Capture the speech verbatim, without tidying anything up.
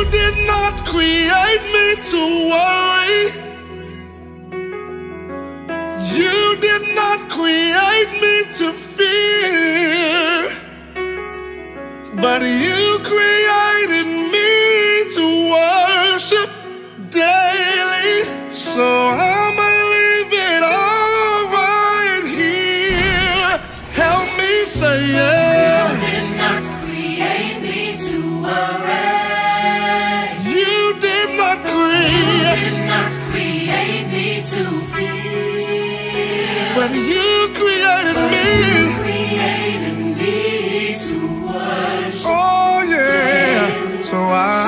did not create me to worry. You did not create me to fear, but you created me to worship daily. So I'ma leave it all right here. Help me say yeah. You did not create me to worry. You did not create. You did not create me to fear, But you created but me. you created me to worship. Oh yeah. daily. So I